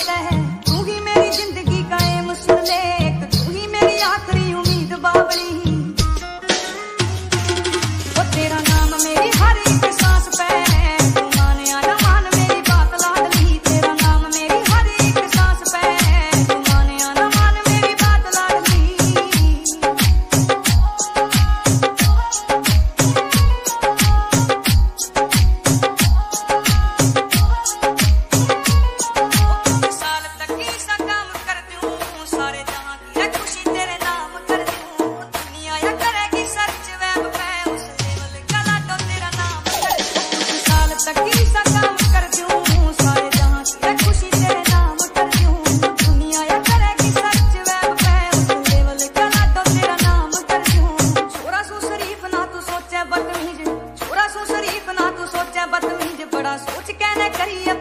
लगता है तू ही मेरी जिंदगी का एम सुन ले, एक तू ही मेरी आखिरी उम्मीद बावली। वो तेरा नाम मेरी हर एक सांस पे है, तू माने या ना मान मेरी बात लाडली। तेरा नाम मेरी हर एक सांस पे है, तू माने या ना मान मेरी बात लाडली। साल तक ही सा काम कर दूं, सारे जहां की है खुशी तेरे नाम कर दूं। दुनिया या करेगी सर्च वेब पे, उस लेवल का लाडो तेरा नाम कर दूं। साल तक ही सा काम कर दूं, सारे जहां की है खुशी तेरे नाम कर दूं। दुनिया या करेगी सर्च वेब पे, उस लेवल का लाडो तेरा नाम कर दूं। छोरा सू शरीफ ना तू सोचे बदतमीज, छोरा सू शरीफ ना तू सोचे बदतमीज, बड़ा सोच कहने करी